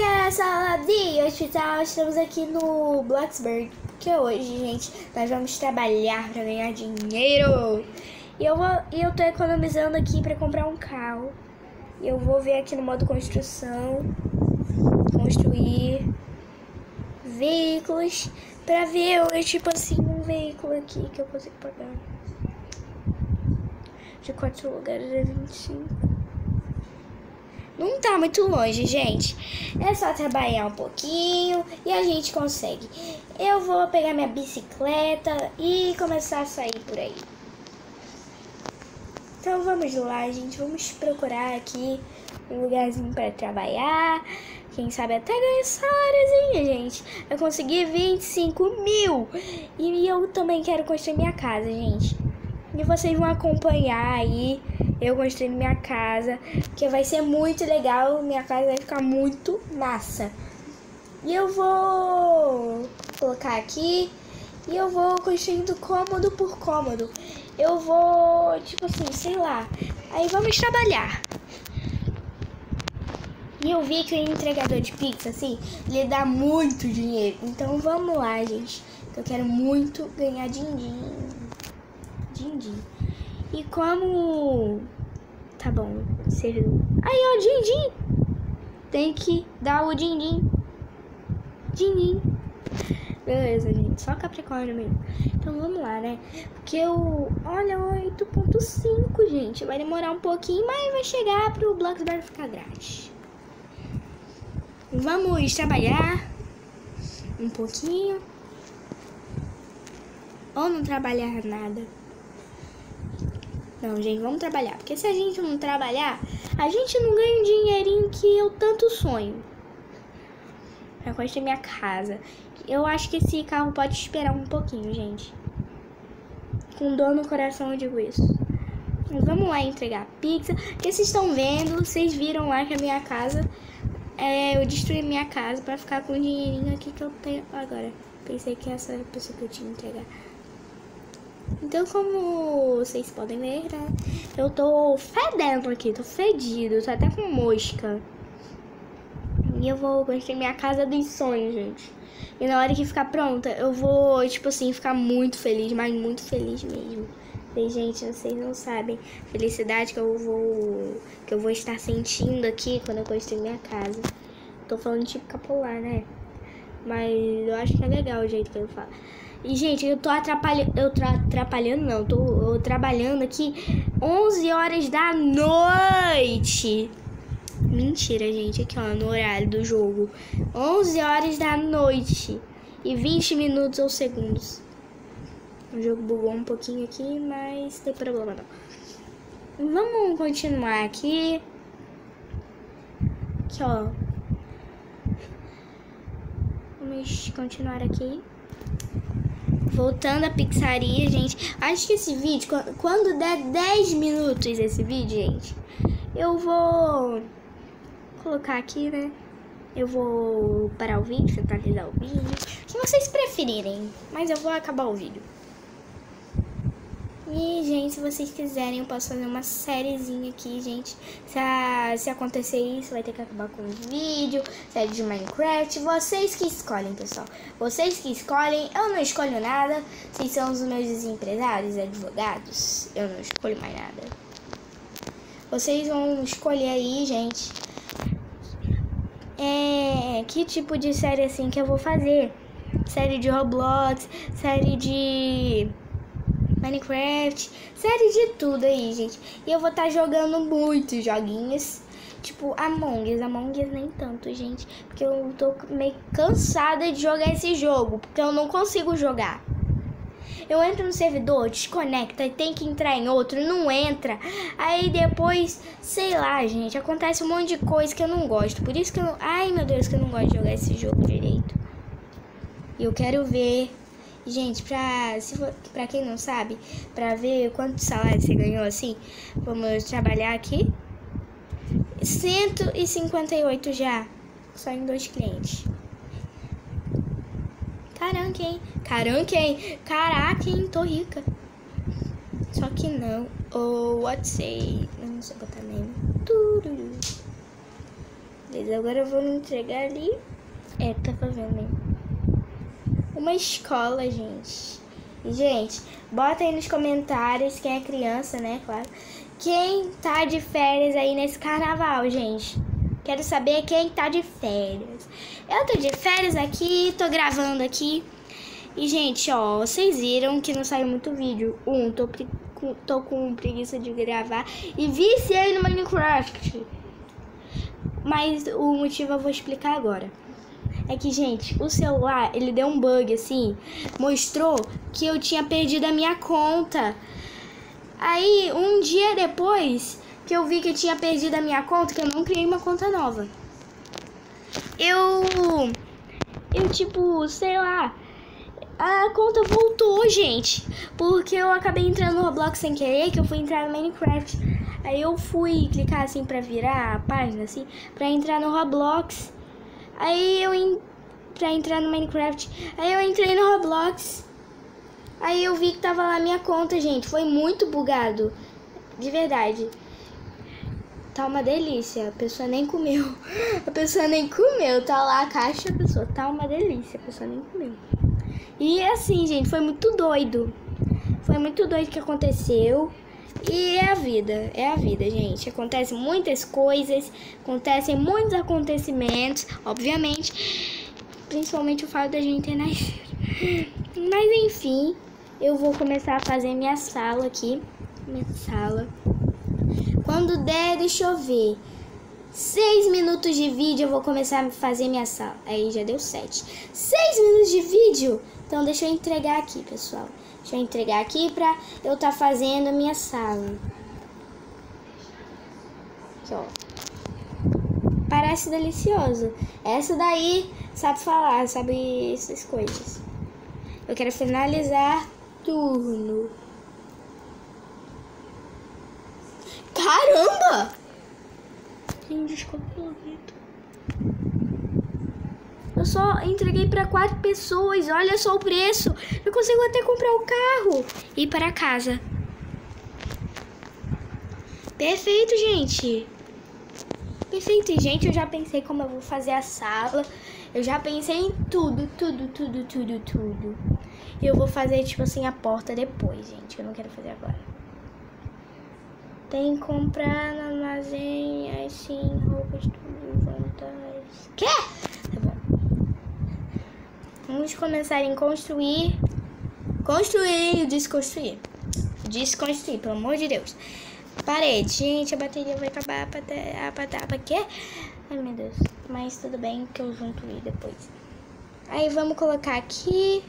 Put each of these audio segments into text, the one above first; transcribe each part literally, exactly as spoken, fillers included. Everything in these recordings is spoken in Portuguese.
galera, Saladia, hospital, estamos aqui no Bloxburg, porque hoje, gente, nós vamos trabalhar para ganhar dinheiro. E eu, vou, e eu tô economizando aqui para comprar um carro. E eu vou ver aqui no modo construção, construir veículos, para ver, eu, tipo assim, um veículo aqui que eu consigo pagar. De quatro lugares é vinte e cinco. Não tá muito longe, gente. É só trabalhar um pouquinho e a gente consegue. Eu vou pegar minha bicicleta e começar a sair por aí. Então vamos lá, gente. Vamos procurar aqui um lugarzinho para trabalhar. Quem sabe até ganhar saláriozinho, gente. Eu consegui vinte e cinco mil. E eu também quero construir minha casa, gente. E vocês vão acompanhar aí eu construindo minha casa, que vai ser muito legal. Minha casa vai ficar muito massa. E eu vou colocar aqui e eu vou construindo cômodo por cômodo. Eu vou, tipo assim, sei lá. Aí vamos trabalhar. E eu vi que o entregador de pizza, assim, ele dá muito dinheiro. Então vamos lá, gente. Eu quero muito ganhar din-din. Din-din. E como... Tá bom, serviu. Aí, ó, din-din. Tem que dar o din-din. Din-din. Beleza, gente. Só Capricórnio mesmo. Então, vamos lá, né? Porque eu... Olha, oito ponto cinco, gente. Vai demorar um pouquinho, mas vai chegar pro Bloxburg ficar grátis. Vamos trabalhar um pouquinho. Ou não trabalhar nada. Não, gente, vamos trabalhar. Porque se a gente não trabalhar, a gente não ganha o dinheirinho que eu tanto sonho. Eu construir minha casa. Eu acho que esse carro pode esperar um pouquinho, gente. Com dor no coração eu digo isso. Mas vamos lá entregar pizza. Porque vocês estão vendo, vocês viram lá que a minha casa... É, eu destruí minha casa pra ficar com o dinheirinho aqui que eu tenho agora. Pensei que essa era a pessoa que eu tinha que entregar. Então, como vocês podem ver, né? Eu tô fedendo aqui, tô fedido, tô até com mosca. E eu vou construir minha casa dos sonhos, gente. E na hora que ficar pronta, eu vou, tipo assim, ficar muito feliz, mas muito feliz mesmo. E, gente, vocês não sabem a felicidade que eu vou que eu vou estar sentindo aqui quando eu construir minha casa. Tô falando tipo capular, né? Mas eu acho que é legal o jeito que eu falo. E, gente, eu tô atrapalhando, eu tô atrapalhando não, tô eu trabalhando aqui onze horas da noite. Mentira, gente, aqui ó, no horário do jogo. onze horas da noite e vinte minutos ou segundos. O jogo bugou um pouquinho aqui, mas não tem problema não. Vamos continuar aqui. Aqui, ó. Vamos continuar aqui. Voltando à pizzaria, gente. Acho que esse vídeo, quando der dez minutos esse vídeo, gente, eu vou colocar aqui, né? Eu vou parar o vídeo, finalizar o vídeo. Se vocês preferirem, mas eu vou acabar o vídeo. E, gente, se vocês quiserem, eu posso fazer uma sériezinha aqui, gente. Se, a, se acontecer isso, vai ter que acabar com o vídeo. Série de Minecraft. Vocês que escolhem, pessoal. Vocês que escolhem. Eu não escolho nada. Vocês são os meus empresários, advogados. Eu não escolho mais nada. Vocês vão escolher aí, gente. É, que tipo de série assim que eu vou fazer. Série de Roblox. Série de... Minecraft, série de tudo aí, gente. E eu vou estar tá jogando muitos joguinhos, tipo Among Us. Among Us nem tanto, gente, porque eu tô meio cansada de jogar esse jogo, porque eu não consigo jogar. Eu entro no servidor, desconecta e tem que entrar em outro, não entra. Aí depois, sei lá, gente, acontece um monte de coisa que eu não gosto. Por isso que eu, ai meu Deus, que eu não gosto de jogar esse jogo direito. E eu quero ver... Gente, pra, se for, pra quem não sabe, pra ver quanto salário você ganhou assim, vamos trabalhar aqui. cento e cinquenta e oito já, só em dois clientes. Caraca, hein? Caraca, hein? Caraca, hein? Tô rica. Só que não. Ou oh, what say? Eu não sei botar name. Tururu. Beleza, agora eu vou me entregar ali. É, tá fazendo aí. Uma escola, gente. E, gente, bota aí nos comentários quem é criança, né, claro. Quem tá de férias aí nesse carnaval, gente. Quero saber quem tá de férias. Eu tô de férias aqui, tô gravando aqui. E, gente, ó, vocês viram que não saiu muito vídeo. Um, tô, tô com preguiça de gravar. E viciei no Minecraft. Mas o motivo eu vou explicar agora. É que, gente, o celular, ele deu um bug, assim. Mostrou que eu tinha perdido a minha conta. Aí, um dia depois que eu vi que eu tinha perdido a minha conta, que eu não criei uma conta nova. Eu... Eu, tipo, sei lá... A conta voltou, gente. Porque eu acabei entrando no Roblox sem querer, que eu fui entrar no Minecraft. Aí eu fui clicar, assim, pra virar a página, assim, pra entrar no Roblox. Aí eu... En... Pra entrar no Minecraft. Aí eu entrei no Roblox. Aí eu vi que tava lá minha conta, gente. Foi muito bugado. De verdade. Tá uma delícia. A pessoa nem comeu. A pessoa nem comeu. Tá lá a caixa, a pessoa. Tá uma delícia. A pessoa nem comeu. E assim, gente, foi muito doido. Foi muito doido o que aconteceu. E é a vida. É a vida, gente. Acontecem muitas coisas. Acontecem muitos acontecimentos. Obviamente. Principalmente o fato da gente ter nascido. Mas enfim. Eu vou começar a fazer minha sala aqui. Minha sala. Quando der, deixa eu ver. Seis minutos de vídeo eu vou começar a fazer minha sala. Aí já deu sete. Seis minutos de vídeo? Então deixa eu entregar aqui, pessoal. Deixa eu entregar aqui pra eu tá fazendo a minha sala. Aqui, ó. Parece delicioso. Essa daí sabe falar, sabe essas coisas. Eu quero finalizar turno. Caramba! Gente, eu só entreguei para quatro pessoas. Olha só o preço. Eu consigo até comprar o carro e ir para casa. Perfeito, gente. Perfeito, gente. Eu já pensei como eu vou fazer a sala. Eu já pensei em tudo, tudo, tudo, tudo, tudo. E eu vou fazer, tipo assim, a porta depois, gente. Eu não quero fazer agora. Tem que comprar no armazém, assim, roupas, tudo, vantagens. Quê? Tá bom. Vamos começar em construir. Construir, eu disse construir. Desconstruir, pelo amor de Deus. Parede. Gente, a bateria vai acabar a patapa. Quê? Ai, meu Deus. Mas tudo bem que eu junto ele depois. Aí vamos colocar aqui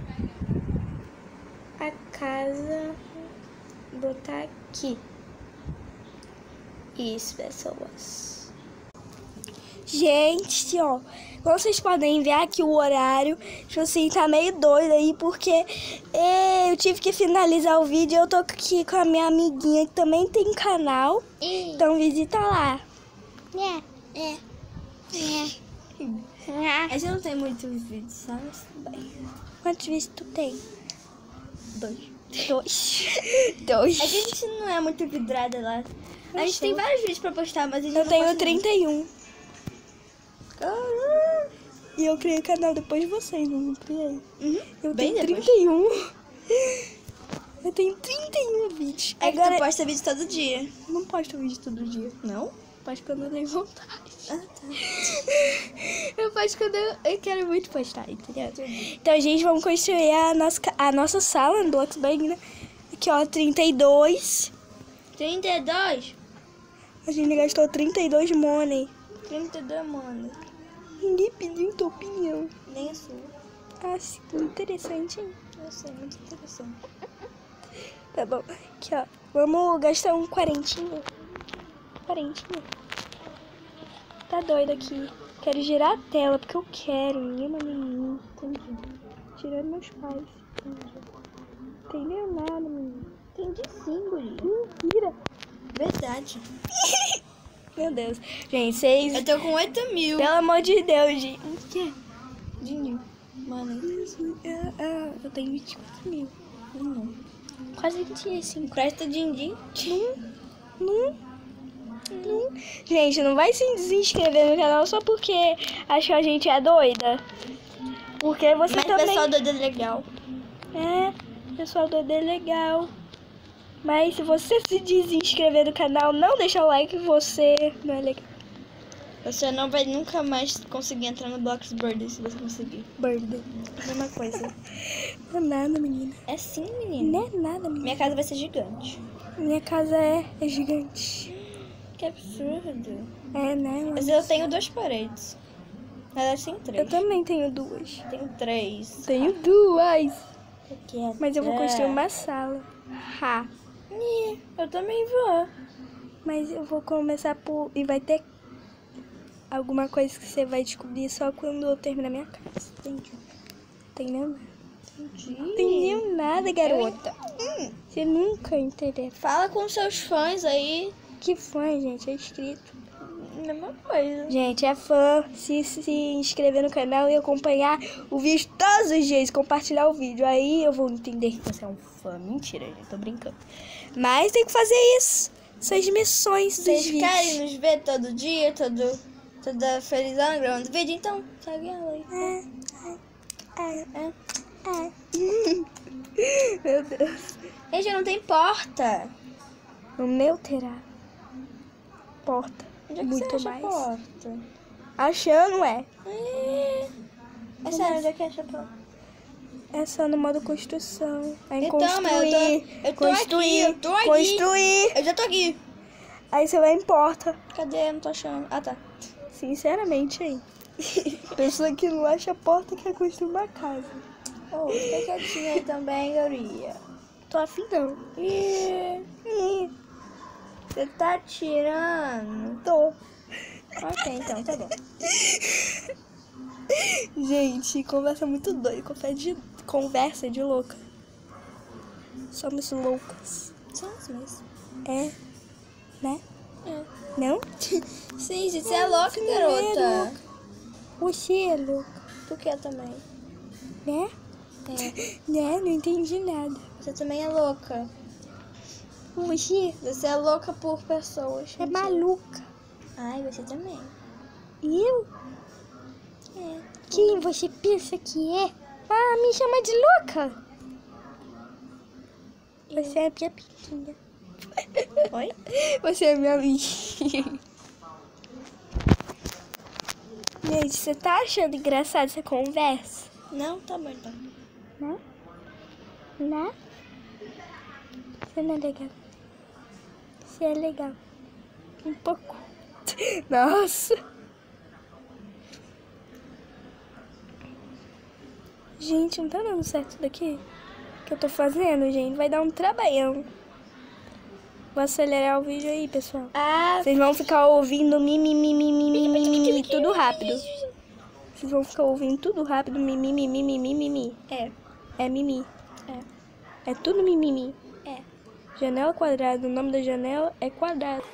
a casa. Botar aqui. Isso, pessoas. Gente, ó, como vocês podem ver aqui o horário, tipo assim, tá meio doido aí, porque é, eu tive que finalizar o vídeo. Eu tô aqui com a minha amiguinha que também tem canal, então visita lá. É, é, é. A gente não tem muitos vídeos, sabe? Quantos vídeos tu tem? Dois. Dois. Dois. A gente não é muito vidrada lá. A gente tem vários vídeos pra postar, mas a gente Eu não tenho posta trinta e um. Caramba. E eu criei canal depois de vocês, não criei? Uhum. Eu Bem tenho depois. trinta e um. Eu tenho trinta e um vídeos. É Agora que tu posta vídeo todo dia. não posto vídeo todo dia. Não? Posto quando eu tenho vontade. Ah, tá. Eu posto quando eu, eu quero muito postar, entendeu? Então, gente, vamos construir a nossa, a nossa sala no Bloxburg, né? Aqui, ó, trinta e dois. trinta e dois? A gente gastou trinta e dois money. trinta e dois, mano. Ninguém pediu tua opinião. Nem a sua. Ah, sim, interessante, hein? Eu sei, muito interessante. Tá bom. Aqui, ó. Vamos gastar um quarentinha. Quarentinha. Tá doido aqui. Quero girar a tela, porque eu quero. Ninguém manda em mim. Entendi. Tirando meus pais. Entendi. Entendeu nada, menino. Entendi sim, guri. Mentira. Verdade. Meu Deus. Gente, vocês... Eu tô com oito mil. Pelo amor de Deus, gente. O quê? Dinho. Mano, Ah, ah, eu tenho vinte e quatro mil. não. Quase vinte e cinco. Presta din-din. Não. Não. Não. Gente, não vai se desinscrever no canal só porque acha que a gente é doida. Porque você Mas também... pessoal doido é legal. É, pessoal doido é legal. Mas se você se desinscrever no canal, não deixar o like, você não é legal. Você não vai nunca mais conseguir entrar no Blox Bird se você conseguir. Bird. Mesma coisa. Não é nada, menina. É sim, menina. Não é nada, menina. Minha casa vai ser gigante. Minha casa é, é gigante. Que absurdo. É, né? Mas eu tenho duas paredes. Na verdade, tem três. Eu também tenho duas. Tenho três. Tenho duas. Aqui é Mas eu vou três. construir uma sala. Ha. Ih, eu também vou. Mas eu vou começar por... E vai ter alguma coisa que você vai descobrir só quando eu terminar minha casa. Entendi. Entendeu? Entendi. Entendeu nada, garota. Hum. Você nunca entendeu. Fala com seus fãs aí. Que fã, gente? É inscrito. Mesma coisa. Gente, é fã. Se, se inscrever no canal e acompanhar o vídeo todos os dias. Compartilhar o vídeo. Aí eu vou entender que você é um fã. Mentira, gente. Tô brincando. Mas tem que fazer isso. Essas missões dos Vocês vídeos. querem nos ver todo dia, todo, toda felizão gravando vídeo? Então, segue ela aí. É, é, é, é. Meu Deus. Gente, não tem porta. O meu terá porta. Onde é que Muito você acha mais. a porta? Achando, é. É, é sério, onde é que acha a porta? É só no modo construção. Aí Então, construir, mas eu tô- eu tô construir, aqui, eu tô aqui. construir. Eu já tô aqui. Aí você vai em porta. Cadê? Eu não tô achando. Ah, tá. Sinceramente, hein? Pessoa que não acha porta quer construir uma casa. Ô, fica quietinha aí também, Garia. Tô afim não. Ih, Ih, você tá tirando? tô. Ok, então, tá bom. Gente, conversa muito doida. Conversa de, conversa de louca. Somos loucas. Somos mesmo. É, né? É. Não? Sim, gente, você é louca, garota. Você é louca, Por que também? né? É. Né? Não entendi nada. Você também é louca. Você Você é louca por pessoas. é Mentira. maluca. Ai, você também. Eu? É. Quem você pensa que é? Ah, me chama de louca. Você é minha amiguinha. Oi? Você é minha amiguinha. Gente, você tá achando engraçado essa conversa? Não, tá bom então. Não? Não? Você não é legal. Você é legal. Um pouco. Nossa. Gente, não tá dando certo daqui? Que eu tô fazendo, gente. Vai dar um trabalhão. Vou acelerar o vídeo aí, pessoal. Ah, Vocês vão ficar ouvindo mi, mi, mi, mi, mi, mi, mi, mi, mi, tudo rápido. Vocês vão ficar ouvindo tudo rápido. Mi, mi, mi, mi, mi, mi, mi, mi. é. É mimi. É. É tudo mimimi. É. Janela quadrada. O nome da janela é quadrado.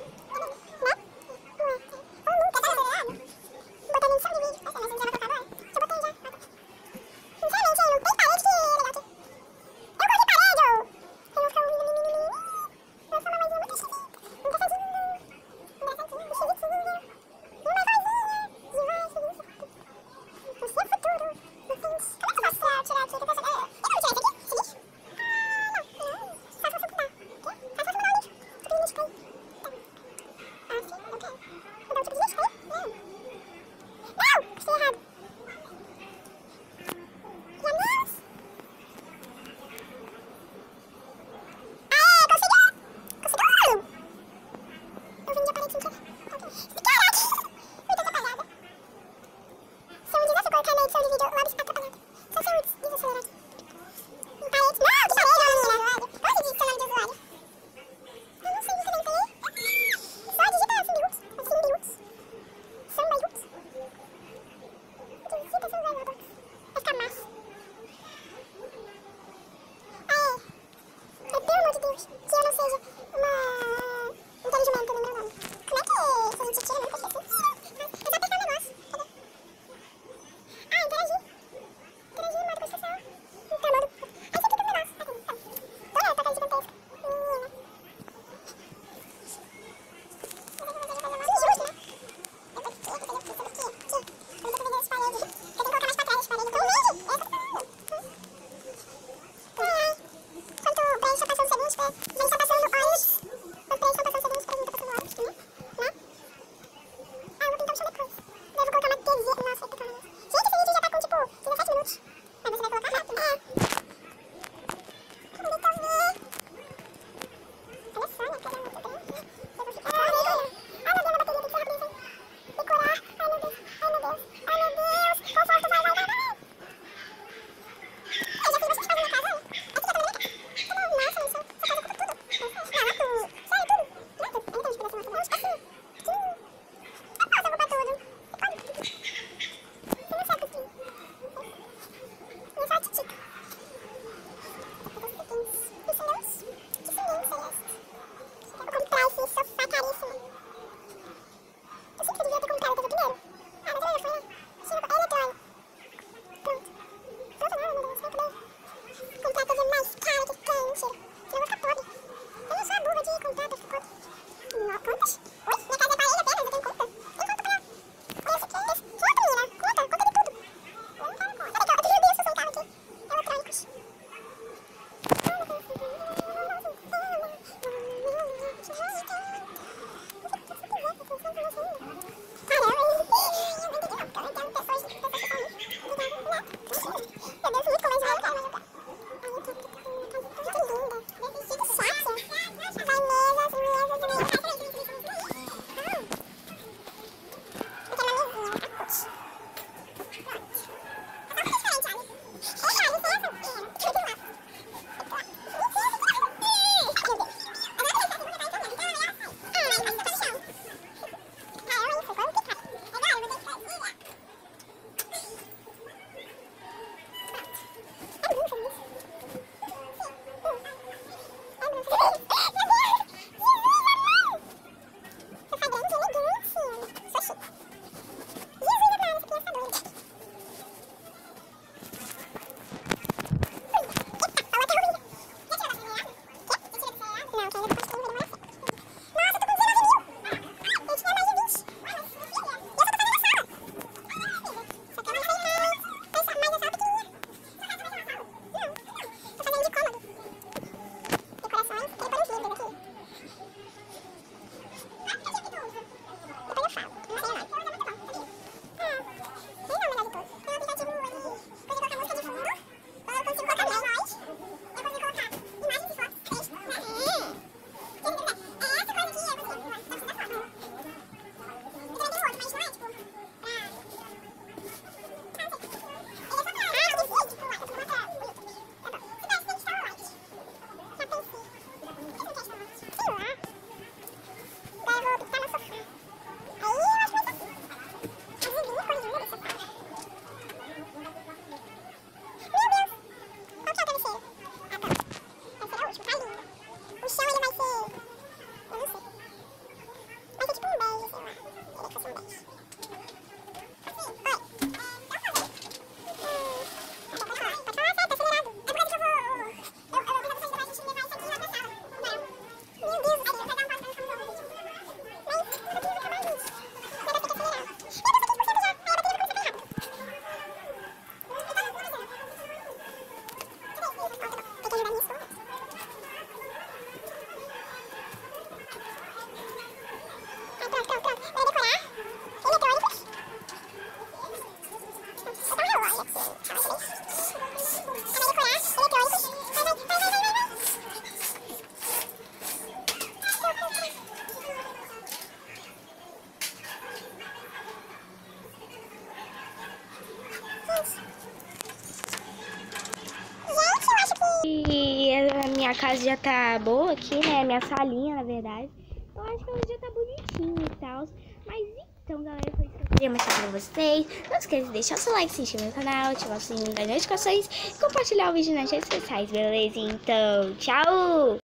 minha casa já tá boa aqui, né? Minha salinha, na verdade. Eu acho que ela já tá bonitinha e tal. Mas então, galera, foi isso que eu queria mostrar pra vocês. Não esqueça de deixar o seu like, se inscrever no canal, ativar o sininho das notificações e compartilhar o vídeo nas redes sociais, beleza? Então, tchau!